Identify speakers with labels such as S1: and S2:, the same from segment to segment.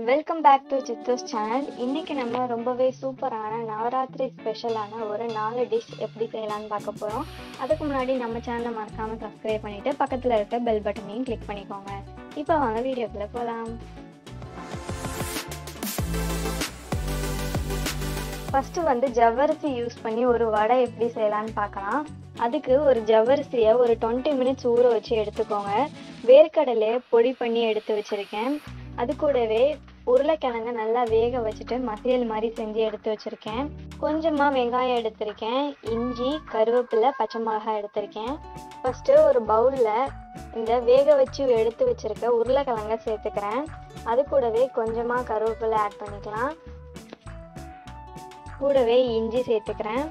S1: Welcome back to Chithu's channel. இன்னைக்கு நம்ம ரொம்பவே சூப்பரான நவராத்திரி ஸ்பெஷலான ஒரு 4 டிஷ் எப்படி செய்யலாம்னு பார்க்க போகிறோம். அதுக்கு முன்னாடி நம்ம சேனலை மறக்காமல் சப்ஸ்கிரைப் பண்ணிவிட்டு பக்கத்தில் இருக்க பெல் பட்டனையும் கிளிக் பண்ணிக்கோங்க. இப்போ வாங்க வீடியோக்குள்ளே போகலாம். ஃபஸ்ட்டு ஜவ்வரிசி யூஸ் பண்ணி ஒரு வடை எப்படி செய்யலான்னு பார்க்கலாம். அதுக்கு ஒரு ஜவ்வரிசியை ஒரு 20 மினிட்ஸ் ஊற வச்சு எடுத்துக்கோங்க. வேர்க்கடலையை பொடி பண்ணி எடுத்து வச்சுருக்கேன். அது கூடவே உருளைக்கிழங்கு நல்லா வேக வச்சுட்டு மசியல் மாதிரி செஞ்சு எடுத்து வச்சுருக்கேன். கொஞ்சமாக வெங்காயம் எடுத்திருக்கேன். இஞ்சி, கருவேப்பிலை, பச்சை மிளகாய் எடுத்திருக்கேன். ஃபஸ்ட்டு ஒரு பவுலில் இந்த வேக வச்சு எடுத்து வச்சுருக்க உருளைக்கிழங்க சேர்த்துக்கிறேன். அது கூடவே கொஞ்சமாக கருவேப்பிலை ஆட் பண்ணிக்கலாம். கூடவே இஞ்சி சேர்த்துக்கிறேன்.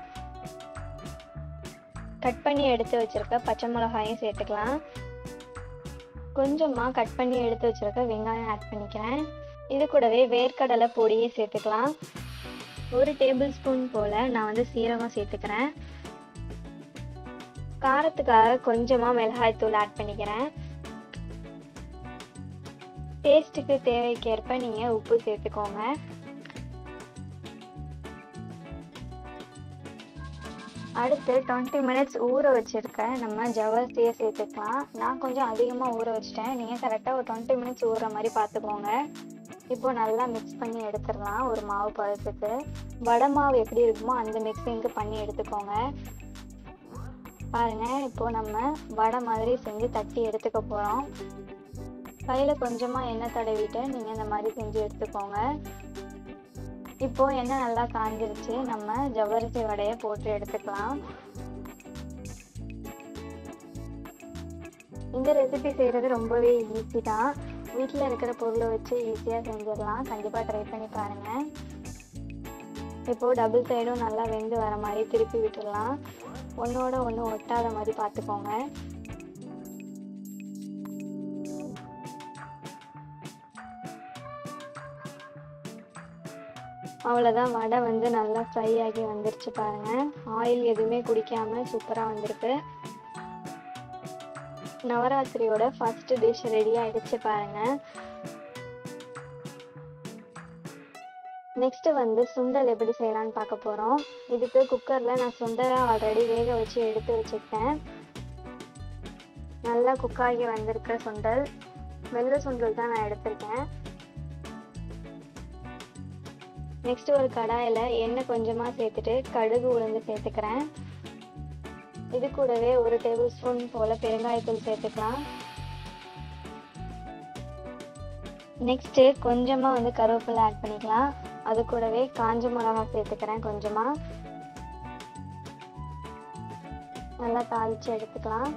S1: கட் பண்ணி எடுத்து வச்சுருக்க பச்சை மிளகாயும் சேர்த்துக்கலாம். கொஞ்சமாக கட் பண்ணி எடுத்து வச்சுருக்க வெங்காயம் ஆட் பண்ணிக்கிறேன். இது கூடவே வேர்க்கடலை பொடியை சேர்த்துக்கலாம். 1 டேபிள் ஸ்பூன் போல் நான் சீரகம் சேர்த்துக்கிறேன். காரத்துக்காக கொஞ்சமாக மிளகாய்த்தூள் ஆட் பண்ணிக்கிறேன். டேஸ்ட்டுக்கு தேவைக்கேற்ப நீங்கள் உப்பு சேர்த்துக்கோங்க. அடுத்து 20 மினிட்ஸ் ஊற வச்சுருக்க நம்ம ஜவ்வரிசியை சேர்த்துக்கலாம். நான் கொஞ்சம் அதிகமாக ஊற வச்சுட்டேன். நீங்கள் கரெக்டாக ஒரு 20 மினிட்ஸ் ஊறுற மாதிரி பார்த்துக்கோங்க. இப்போது நல்லா மிக்ஸ் பண்ணி எடுத்துடலாம். ஒரு மாவு பதத்துக்கு வடை மாவு எப்படி இருக்குமோ அந்த மிக்ஸிங்க்கு பண்ணி எடுத்துக்கோங்க. பாருங்கள், இப்போது நம்ம வடை மாதிரி செஞ்சு தட்டி எடுத்துக்க போகிறோம். கையில் கொஞ்சமாக எண்ணெய் தடவிட்டு நீங்கள் இந்த மாதிரி செஞ்சு எடுத்துக்கோங்க. இப்போது எண்ணெய் நல்லா காஞ்சிருச்சு. நம்ம ஜவ்வரிசி வடையை போட்டு எடுத்துக்கலாம். இந்த ரெசிபி செய்கிறது ரொம்பவே ஈஸி தான். வீட்டில் இருக்கிற பொருளை வச்சு ஈஸியாக செஞ்சிடலாம். கண்டிப்பாக ட்ரை பண்ணி பாருங்கள். இப்போது டபுள் சைடும் நல்லா வெந்து வர மாதிரி திருப்பி விட்டுடலாம். ஒன்றோட ஒன்று ஒட்டாத மாதிரி பார்த்துக்கோங்க. அவ்வளோதான், வடை நல்லா ஃப்ரை ஆகி வந்துருச்சு பாருங்கள். ஆயில் எதுவுமே குடிக்காமல் சூப்பராக வந்திருக்கு. நவராத்திரியோட ஃபர்ஸ்ட் டிஷ் ரெடி ஆகிடுச்சு பாருங்கள். நெக்ஸ்ட்டு சுண்டல் எப்படி செய்யலான்னு பார்க்க போகிறோம். இதுக்கு குக்கரில் நான் சுண்டலை ஆல்ரெடி வேக வச்சு எடுத்து வச்சுருக்கேன். நல்லா குக்காகி வந்திருக்க சுண்டல், வெள்ளை சுண்டல் தான் நான் எடுத்திருக்கேன். நெக்ஸ்ட் ஒரு கடாயில் எண்ணெய் கொஞ்சமாக சேர்த்துட்டு கடுகு உளுந்து சேர்த்துக்கிறேன். இது கூடவே 1 டேபிள் ஸ்பூன் போல் பெருங்காயத்தூள் சேர்த்துக்கலாம். நெக்ஸ்ட்டு கொஞ்சமாக கருவேப்பிலை ஆட் பண்ணிக்கலாம். அது கூடவே காஞ்ச மிளகாய் சேர்த்துக்கிறேன். கொஞ்சமாக நல்லா தாளித்து எடுத்துக்கலாம்.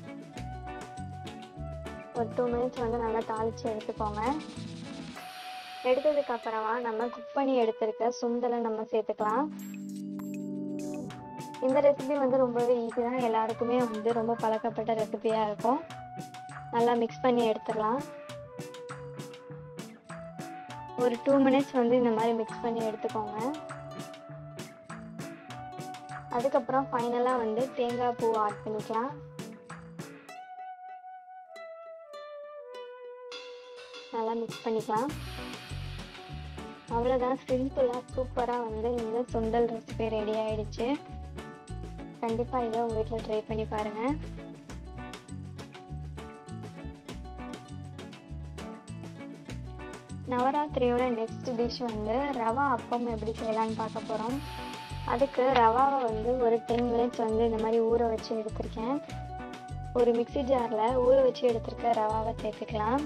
S1: ஒரு 2 மினிட்ஸ் நல்லா தாளித்து எடுத்துக்கோங்க. எடுத்ததுக்கு அப்புறமா நம்ம குக் பண்ணி எடுத்திருக்க சுண்டலை நம்ம சேர்த்துக்கலாம். இந்த ரெசிபி ரொம்பவே ஈஸி தான். எல்லாருக்குமே ரொம்ப பழக்கப்பட்ட ரெசிபியாக இருக்கும். நல்லா மிக்ஸ் பண்ணி எடுத்துடலாம். ஒரு 2 மினிட்ஸ் இந்த மாதிரி மிக்ஸ் பண்ணி எடுத்துக்கோங்க. அதுக்கப்புறம் ஃபைனலாக தேங்காய் பூ ஆட் பண்ணிக்கலாம். நல்லா மிக்ஸ் பண்ணிக்கலாம். அவ்வளோதான், சிம்பிளாக சூப்பராக இந்த சுண்டல் ரெசிபி ரெடி ஆகிடுச்சு. கண்டிப்பாக இதை உங்கள் வீட்டில் ட்ரை பண்ணி பாருங்கள். நவராத்திரியோட நெக்ஸ்ட் டிஷ் ரவா அப்பம் எப்படி செய்யலான்னு பார்க்க போகிறோம். அதுக்கு ரவாவை ஒரு 10 மினிட்ஸ் இந்த மாதிரி ஊற வச்சு எடுத்திருக்கேன். ஒரு மிக்ஸி ஜாரில் ஊற வச்சு எடுத்திருக்க ரவாவை சேர்த்துக்கலாம்.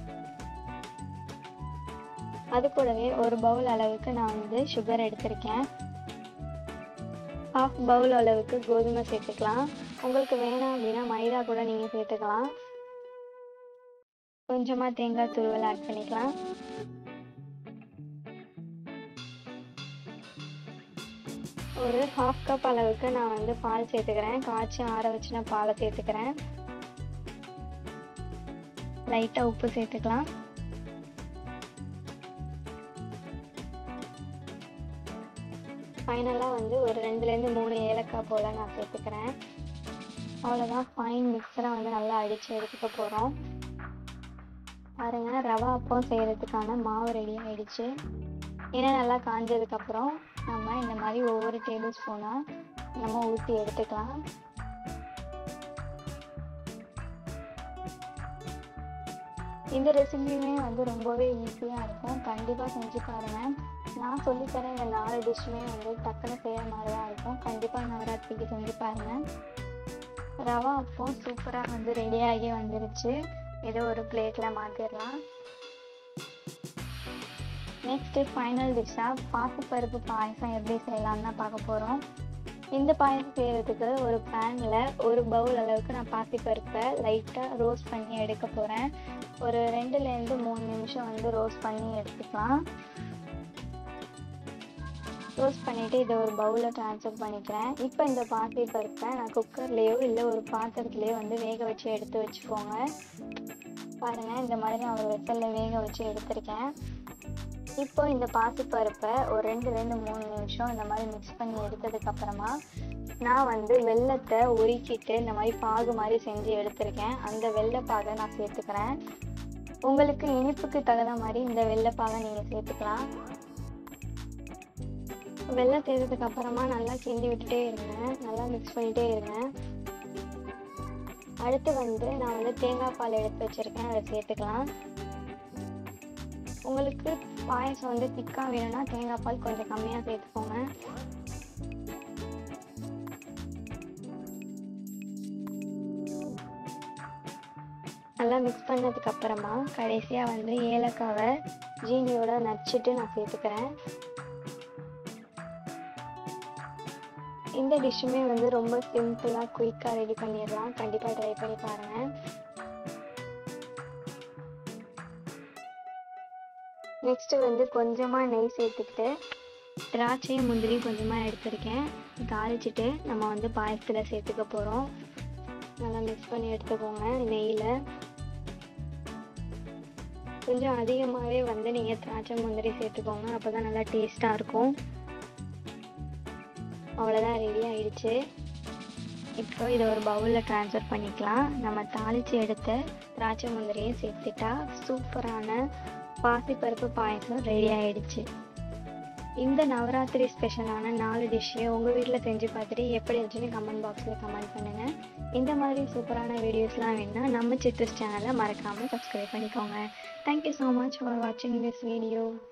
S1: அது கூடவே ஒரு பவுல் அளவுக்கு நான் சுகர் எடுத்திருக்கேன். 1/2 பவுல் அளவுக்கு கோதுமை சேர்த்துக்கலாம். உங்களுக்கு வேணாம் அப்படின்னா மைதா கூட நீங்கள் சேர்த்துக்கலாம். கொஞ்சமாக தேங்காய் துருவல் ஆட் பண்ணிக்கலாம். ஒரு 1/2 கப் அளவுக்கு நான் பால் சேர்த்துக்கிறேன். காய்ச்சி ஆற வச்சுன பாலை சேர்த்துக்கிறேன். லைட்டாக உப்பு சேர்த்துக்கலாம். ஃபைனலாக ஒரு 2லேருந்து 3 ஏலக்காய் போல் நான் சேர்த்துக்கிறேன். அவ்வளோதான், ஃபைன் மிக்சரை நல்லா அடித்து எடுத்துக்க போகிறோம். பாருங்க, ரவா அப்பம் செய்கிறதுக்கான மாவு ரெடி ஆயிடுச்சு. எண்ணெய் நல்லா காஞ்சதுக்கப்புறம் நம்ம இந்த மாதிரி ஒவ்வொரு டேபிள் ஸ்பூனாக நம்ம ஊற்றி எடுத்துக்கலாம். இந்த ரெசிபியுமே வந்து ரொம்பவே ஈஸியாக இருக்கும். கண்டிப்பாக செஞ்சு பாருங்கள். நான் சொல்லித்தரேன் இந்த 4 டிஷ்ஷுமே வந்து டக்குன்னு செய்கிற மாதிரி தான் இருக்கும். கண்டிப்பாக நவராத்திரிக்கு செஞ்சு பாருங்கள். ரவா அப்பம் சூப்பராக வந்து ரெடியாகி வந்துருச்சு. ஏதோ ஒரு பிளேட்டில் மாற்றிடலாம். நெக்ஸ்ட்டு ஃபைனல் டிஷ்ஷாக பாசிப்பருப்பு பாயசம் எப்படி செய்யலாம்னு தான் பார்க்க போகிறோம். இந்த பாயசம் செய்கிறதுக்கு ஒரு பேனில் ஒரு பவுல் அளவுக்கு நான் பாசிப்பருப்பை லைட்டாக ரோஸ்ட் பண்ணி எடுக்க போகிறேன். ஒரு 2லேருந்து 3 நிமிஷம் வந்து ரோஸ்ட் பண்ணி எடுத்துக்கலாம். ரோஸ்ட் பண்ணிவிட்டு இதை ஒரு பவுலில் ட்ரான்ஸ்ஃபர் பண்ணிக்கிறேன். இப்போ இந்த பாசிப்பருப்பை நான் குக்கர்லேயோ இல்லை ஒரு பாத்திரத்துலேயோ வந்து வேக வச்சு எடுத்து வச்சுக்கோங்க. பாருங்கள், இந்த மாதிரி நான் ஒரு வெசலில் வேக வச்சு எடுத்திருக்கேன். இப்போ இந்த பாசிப்பருப்பை ஒரு 2லேருந்து 3 நிமிஷம் இந்த மாதிரி மிக்ஸ் பண்ணி எடுத்ததுக்கப்புறமா நான் வந்து வெல்லத்தை உருக்கிட்டு இந்த மாதிரி பாகு மாதிரி செஞ்சு எடுத்திருக்கேன். அந்த வெள்ளைப்பாகை நான் சேர்த்துக்கிறேன். உங்களுக்கு இனிப்புக்கு தகுந்த மாதிரி இந்த வெள்ளைப்பாகை நீங்கள் சேர்த்துக்கலாம். வெல்லம் சேர்த்ததுக்கப்புறமா நல்லா கிண்டி விட்டுட்டே இருங்க, நல்லா மிக்ஸ் பண்ணிகிட்டே இருங்க. அடுத்து வந்து நான் வந்து தேங்காய் பால் எடுத்து வச்சுருக்கேன், அதை சேர்த்துக்கலாம். உங்களுக்கு பாயசம் வந்து திக்காக வேணும்னா தேங்காய் பால் கொஞ்சம் கம்மியாக சேர்த்துக்கோங்க. நல்லா மிக்ஸ் பண்ணதுக்கப்புறமா கடைசியாக வந்து ஏலக்காவை ஜீனியோட நச்சுட்டு நான் சேர்த்துக்கிறேன். இந்த டிஷ்ஷுமே வந்து ரொம்ப சிம்பிளாக குயிக்காக ரெடி பண்ணிடலாம். கண்டிப்பாக ட்ரை பண்ணி பாருங்கள். நெக்ஸ்ட்டு வந்து கொஞ்சமாக நெய் சேர்த்துக்கிட்டு திராட்சை முந்திரி கொஞ்சமாக எடுத்திருக்கேன். தாளிச்சிட்டு நம்ம வந்து பாயசத்தில் சேர்த்துக்க போகிறோம். நல்லா மிக்ஸ் பண்ணி எடுத்துக்கோங்க. நெய்யில் கொஞ்சம் அதிகமாகவே வந்து நீங்கள் திராட்சை முந்திரி சேர்த்துக்கோங்க, அப்போ தான் நல்லா டேஸ்ட்டாக இருக்கும். அவ்வளோதான், ரெடி ஆயிடுச்சு. இப்போ இதை ஒரு பவுலில் ட்ரான்ஸ்ஃபர் பண்ணிக்கலாம். நம்ம தாளித்து எடுத்த திராட்சை முந்திரியை சேர்த்துட்டா சூப்பரான பாசிப்பருப்பு பாயசம் ரெடி ஆயிடுச்சு. இந்த நவராத்திரி ஸ்பெஷலான 4 டிஷ்ஷையும் உங்கள் வீட்டில் செஞ்சு பார்த்துட்டு எப்படி இருந்துச்சுன்னு கமெண்ட் பாக்ஸில் கமெண்ட் பண்ணுங்கள். இந்த மாதிரி சூப்பரான வீடியோஸ்லாம் வேணுன்னா நம்ம சித்தூஸ் சேனலை மறக்காமல் சப்ஸ்கிரைப் பண்ணிக்கோங்க. தேங்க்யூ ஸோ மச் ஃபார் வாட்சிங் திஸ் வீடியோ.